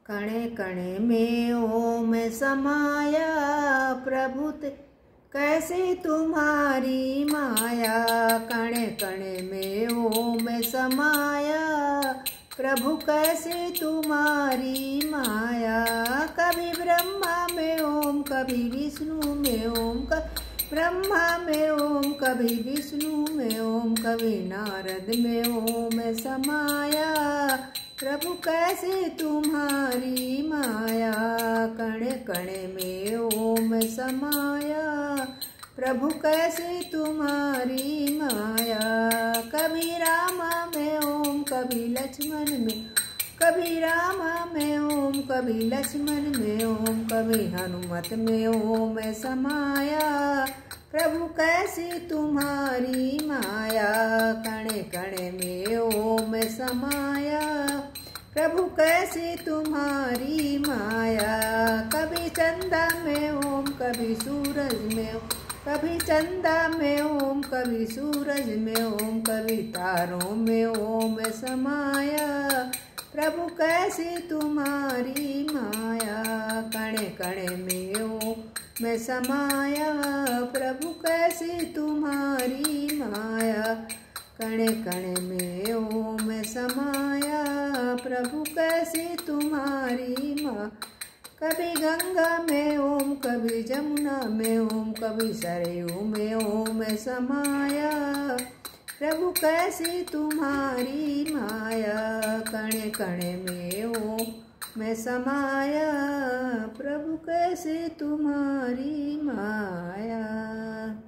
कणे कणे में ओम समाया प्रभु कैसे तुम्हारी माया। कणे कणे में ओम समाया प्रभु कैसे तुम्हारी माया। कभी ब्रह्मा में ओम कभी विष्णु में ओम, ब्रह्मा में ओम कभी विष्णु में ओम, कभी नारद में ओम समाया प्रभु कैसे तुम्हारी माया। कणे कणे में ओम समाया प्रभु कैसे तुम्हारी माया। कभी रामा में ओम कभी लक्ष्मण में, कभी रामा में ओम कभी लक्ष्मण में ओम, कभी हनुमत में ओम समाया प्रभु कैसी तुम्हारी माया। कणे कणे में ओम समाया प्रभु कैसी तुम्हारी माया। कभी चंदा में ओम कभी सूरज में ओम, कभी चंदा में ओम कभी सूरज में ओम, कभी तारों में ओम समाया प्रभु कैसी तुम्हारी माया। कणे कणे में ओम समाया प्रभु कैसी तुम्हारी माया। कणे कणे में ओम समाया प्रभु कैसी तुम्हारी माँ। कभी गंगा में ओम कभी जमुना में ओम, कभी सरयू में ओम समाया प्रभु कैसी तुम्हारी माया। कणे कणे में ओम समाया प्रभु कैसी तुम्हारी माया।